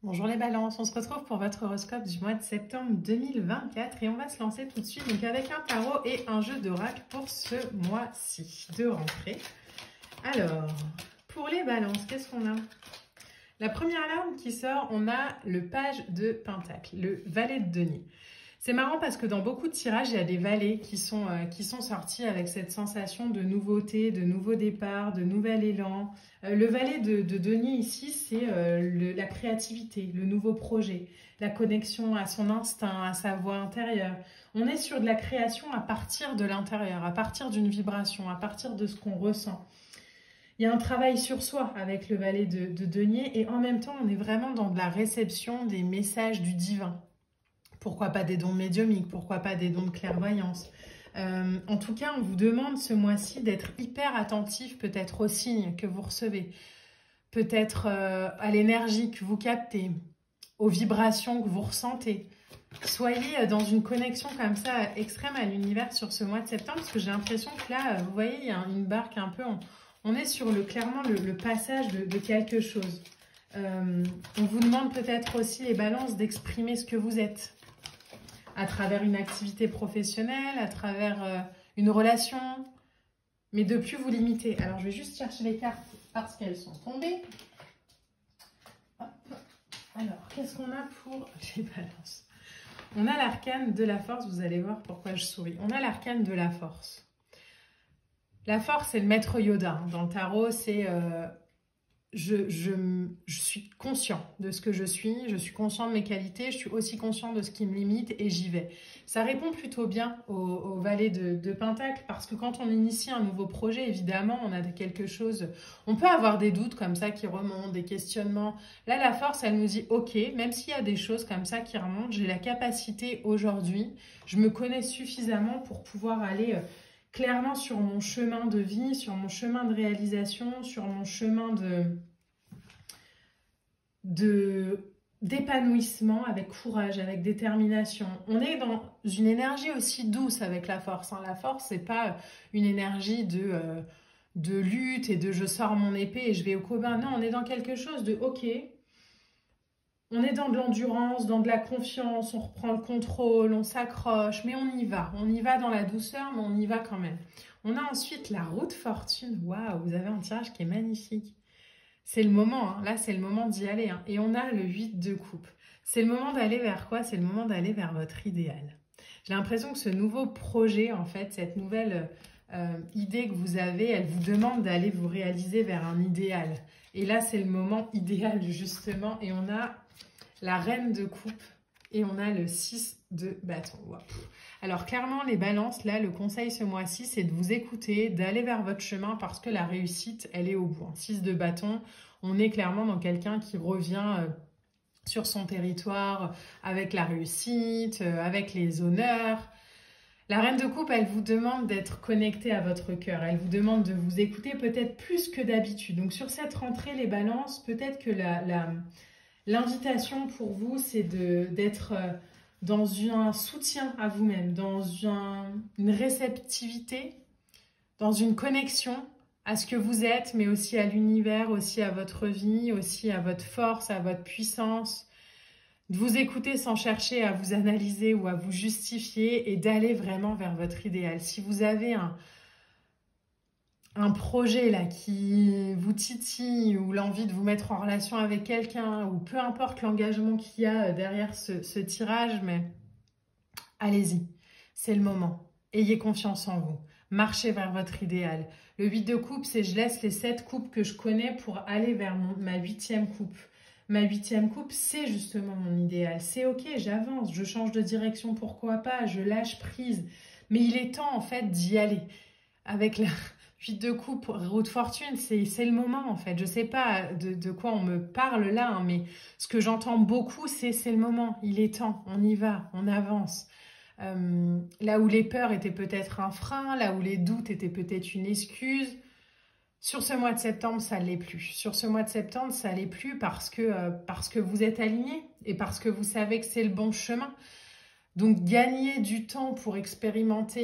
Bonjour les balances, on se retrouve pour votre horoscope du mois de septembre 2024 et on va se lancer tout de suite donc avec un tarot et un jeu d'oracle pour ce mois-ci de rentrée. Alors, pour les balances, qu'est-ce qu'on a? La première larme qui sort, on a le page de Pentacle, le valet de denier. C'est marrant parce que dans beaucoup de tirages, il y a des valets qui sont sortis avec cette sensation de nouveauté, de nouveau départ, de nouvel élan. Le valet de denier ici, c'est la créativité, le nouveau projet, la connexion à son instinct, à sa voix intérieure. On est sur de la création à partir de l'intérieur, à partir d'une vibration, à partir de ce qu'on ressent. Il y a un travail sur soi avec le valet de denier et en même temps, on est vraiment dans de la réception des messages du divin. Pourquoi pas des dons médiumniques, pourquoi pas des dons de clairvoyance. En tout cas, on vous demande ce mois-ci d'être hyper attentif peut-être aux signes que vous recevez, peut-être à l'énergie que vous captez, aux vibrations que vous ressentez. Soyez dans une connexion comme ça extrême à l'univers sur ce mois de septembre, parce que j'ai l'impression que là, vous voyez, il y a une barque un peu, on est sur clairement le passage de quelque chose. On vous demande peut-être aussi les balances d'exprimer ce que vous êtes, à travers une activité professionnelle, à travers une relation, mais de plus vous limiter. Alors, je vais juste chercher les cartes parce qu'elles sont tombées. Hop. Alors, qu'est-ce qu'on a pour les balances? On a l'arcane de la force, vous allez voir pourquoi je souris. On a l'arcane de la force. La force, c'est le maître Yoda. Dans le tarot, c'est... Je suis conscient de ce que je suis conscient de mes qualités, je suis aussi conscient de ce qui me limite et j'y vais. Ça répond plutôt bien au valet de Pentacle parce que quand on initie un nouveau projet, évidemment, on a quelque chose, on peut avoir des doutes comme ça qui remontent, des questionnements. Là, la force, elle nous dit, ok, même s'il y a des choses comme ça qui remontent, j'ai la capacité aujourd'hui, je me connais suffisamment pour pouvoir aller... clairement sur mon chemin de vie, sur mon chemin de réalisation, sur mon chemin d'épanouissement avec courage, avec détermination. On est dans une énergie aussi douce avec la force. La force, c'est pas une énergie de lutte et de je sors mon épée et je vais au combat. Non, on est dans quelque chose de ok. On est dans de l'endurance, dans de la confiance, on reprend le contrôle, on s'accroche, mais on y va. On y va dans la douceur, mais on y va quand même. On a ensuite la roue de fortune. Waouh, vous avez un tirage qui est magnifique. C'est le moment, hein. Là c'est le moment d'y aller. Hein. Et on a le 8 de coupe. C'est le moment d'aller vers quoi? C'est le moment d'aller vers votre idéal. J'ai l'impression que ce nouveau projet, en fait, cette nouvelle idée que vous avez, elle vous demande d'aller vous réaliser vers un idéal. Et là, c'est le moment idéal, justement. Et on a la reine de coupe et on a le 6 de bâton. Wow. Alors clairement les balances, là le conseil ce mois-ci c'est de vous écouter, d'aller vers votre chemin parce que la réussite elle est au bout. 6 de bâton, on est clairement dans quelqu'un qui revient sur son territoire avec la réussite, avec les honneurs. La reine de coupe, elle vous demande d'être connecté à votre cœur. Elle vous demande de vous écouter peut-être plus que d'habitude. Donc sur cette rentrée, les balances, peut-être que l'invitation pour vous, c'est d'être dans un soutien à vous-même, dans une réceptivité, dans une connexion à ce que vous êtes, mais aussi à l'univers, aussi à votre vie, aussi à votre force, à votre puissance. De vous écouter sans chercher à vous analyser ou à vous justifier et d'aller vraiment vers votre idéal. Si vous avez un projet là qui vous titille ou l'envie de vous mettre en relation avec quelqu'un ou peu importe l'engagement qu'il y a derrière ce tirage, mais allez-y, c'est le moment. Ayez confiance en vous. Marchez vers votre idéal. Le 8 de coupe, c'est je laisse les 7 coupes que je connais pour aller vers ma 8e coupe. Ma 8e coupe, c'est justement mon idéal. C'est ok, j'avance, je change de direction, pourquoi pas, je lâche prise. Mais il est temps en fait d'y aller. Avec la 8 de coupe, roue de fortune, c'est le moment en fait. Je ne sais pas de quoi on me parle là, hein, mais ce que j'entends beaucoup, c'est le moment. Il est temps, on y va, on avance. Là où les peurs étaient peut-être un frein, là où les doutes étaient peut-être une excuse, sur ce mois de septembre, ça ne l'est plus. Sur ce mois de septembre, ça ne l'est plus parce que vous êtes aligné et parce que vous savez que c'est le bon chemin. Donc, gagner du temps pour expérimenter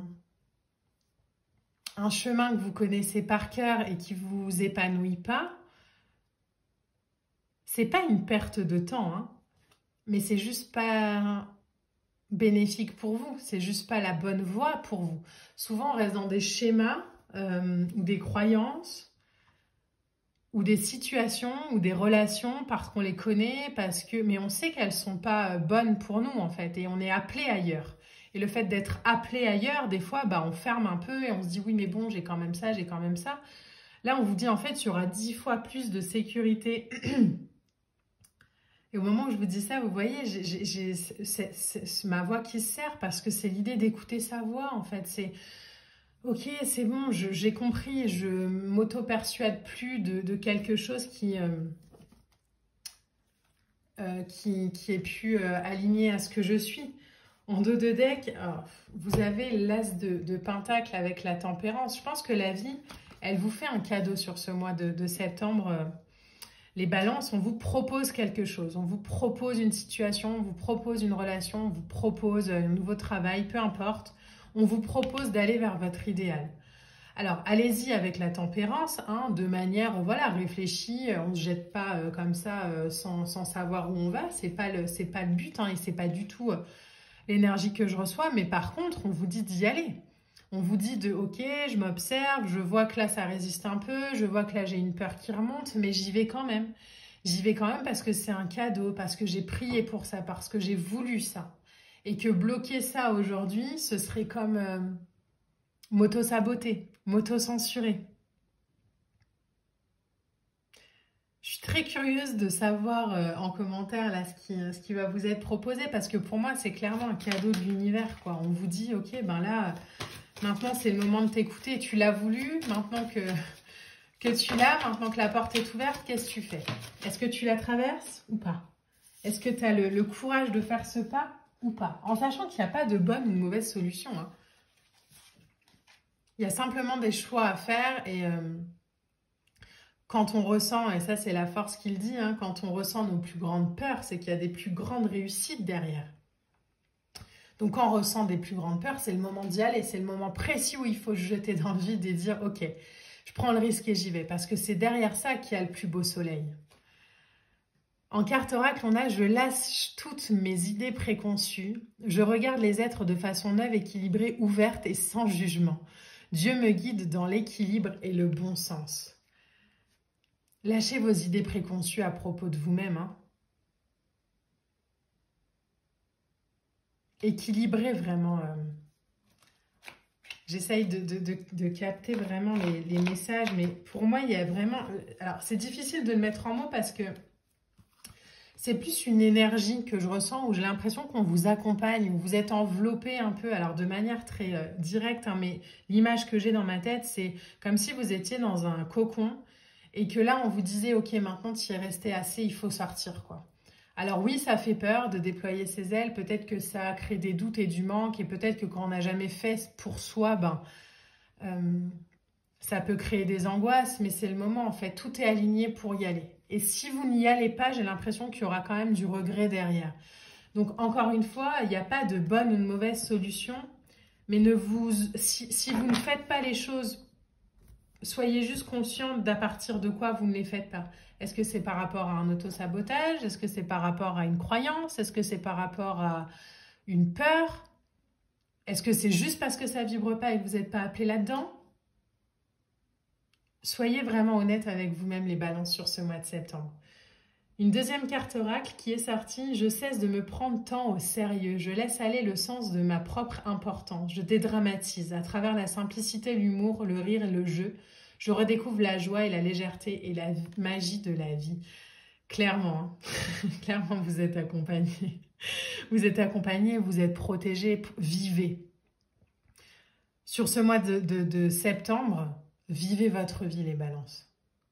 un chemin que vous connaissez par cœur et qui ne vous épanouit pas, c'est pas une perte de temps, hein, mais c'est juste pas bénéfique pour vous. C'est juste pas la bonne voie pour vous. Souvent, on reste dans des schémas ou des croyances ou des situations ou des relations parce qu'on les connaît, mais on sait qu'elles sont pas bonnes pour nous en fait, et on est appelé ailleurs. Et le fait d'être appelé ailleurs, des fois, bah, on ferme un peu et on se dit oui mais bon, j'ai quand même ça, j'ai quand même ça. Là, on vous dit en fait, il y aura 10 fois plus de sécurité. Et au moment où je vous dis ça, vous voyez, c'est ma voix qui se sert parce que c'est l'idée d'écouter sa voix en fait. C'est ok, c'est bon, j'ai compris, je m'auto-persuade plus de quelque chose qui est plus aligné à ce que je suis. En dos de deck, vous avez l'as de pentacle avec la tempérance. Je pense que la vie, elle vous fait un cadeau sur ce mois de septembre. Les balances, on vous propose quelque chose. On vous propose une situation, on vous propose une relation, on vous propose un nouveau travail, peu importe. On vous propose d'aller vers votre idéal. Alors, allez-y avec la tempérance, hein, de manière réfléchie. On ne se jette pas comme ça sans savoir où on va. C'est pas le but, hein, et c'est pas du tout l'énergie que je reçois. Mais par contre, on vous dit d'y aller. On vous dit ok, je m'observe, je vois que là ça résiste un peu, je vois que là j'ai une peur qui remonte, mais j'y vais quand même. J'y vais quand même parce que c'est un cadeau, parce que j'ai prié pour ça, parce que j'ai voulu ça. Et que bloquer ça aujourd'hui, ce serait comme m'auto-saboter, m'auto-censurer. Je suis très curieuse de savoir en commentaire là ce qui va vous être proposé, parce que pour moi c'est clairement un cadeau de l'univers, quoi. On vous dit ok, ben là, maintenant c'est le moment de t'écouter, tu l'as voulu, maintenant que tu l'as, maintenant que la porte est ouverte, qu'est-ce que tu fais? Est-ce que tu la traverses ou pas? Est-ce que tu as le courage de faire ce pas ou pas? En sachant qu'il n'y a pas de bonne ou de mauvaise solution, hein. Il y a simplement des choix à faire, et quand on ressent, et ça c'est la force qu'il dit, hein, quand on ressent nos plus grandes peurs, c'est qu'il y a des plus grandes réussites derrière. Donc quand on ressent des plus grandes peurs, c'est le moment d'y aller, c'est le moment précis où il faut se jeter dans le vide et dire ok, je prends le risque et j'y vais, parce que c'est derrière ça qu'il y a le plus beau soleil. En carte oracle, on a « Je lâche toutes mes idées préconçues, je regarde les êtres de façon neuve, équilibrée, ouverte et sans jugement. Dieu me guide dans l'équilibre et le bon sens. » Lâchez vos idées préconçues à propos de vous-même, hein. Équilibrez vraiment. J'essaye de capter vraiment les messages, mais pour moi, il y a vraiment... Alors, c'est difficile de le mettre en mots parce que c'est plus une énergie que je ressens où j'ai l'impression qu'on vous accompagne, où vous êtes enveloppé un peu, alors de manière très directe, hein, mais l'image que j'ai dans ma tête, c'est comme si vous étiez dans un cocon et que là, on vous disait « Ok, maintenant, tu y es resté assez, il faut sortir, quoi. » Alors oui, ça fait peur de déployer ses ailes, peut-être que ça crée des doutes et du manque, et peut-être que quand on n'a jamais fait pour soi, ça peut créer des angoisses, mais c'est le moment en fait, tout est aligné pour y aller. Et si vous n'y allez pas, j'ai l'impression qu'il y aura quand même du regret derrière. Donc encore une fois, il n'y a pas de bonne ou de mauvaise solution, mais si vous ne faites pas les choses, soyez juste consciente d'à partir de quoi vous ne les faites pas. Est-ce que c'est par rapport à un auto-sabotage? Est-ce que c'est par rapport à une croyance? Est-ce que c'est par rapport à une peur? Est-ce que c'est juste parce que ça vibre pas et que vous n'êtes pas appelé là-dedans? Soyez vraiment honnête avec vous-même, les balances, sur ce mois de septembre. Une deuxième carte oracle qui est sortie. Je cesse de me prendre tant au sérieux. Je laisse aller le sens de ma propre importance. Je dédramatise. À travers la simplicité, l'humour, le rire et le jeu, je redécouvre la joie et la légèreté et la magie de la vie. Clairement, hein. Clairement, vous êtes accompagné. Vous êtes accompagné, vous êtes protégé. Vivez. Sur ce mois de septembre, vivez votre vie, les balances.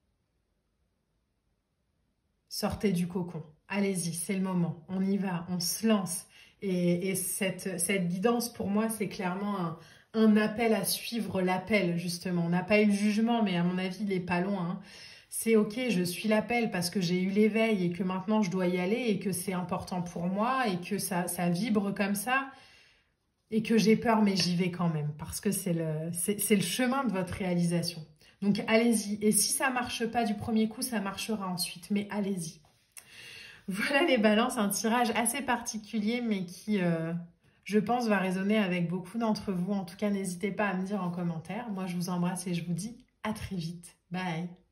Sortez du cocon. Allez-y, c'est le moment. On y va, on se lance. Et cette guidance, pour moi, c'est clairement un appel à suivre l'appel, justement. On n'a pas eu le jugement, mais à mon avis, il n'est pas loin, hein. C'est ok, je suis l'appel parce que j'ai eu l'éveil et que maintenant je dois y aller et que c'est important pour moi et que ça vibre comme ça et que j'ai peur, mais j'y vais quand même parce que c'est le chemin de votre réalisation. Donc allez-y. Et si ça ne marche pas du premier coup, ça marchera ensuite, mais allez-y. Voilà les balances, un tirage assez particulier, mais qui, je pense, va résonner avec beaucoup d'entre vous. En tout cas, n'hésitez pas à me dire en commentaire. Moi, je vous embrasse et je vous dis à très vite. Bye!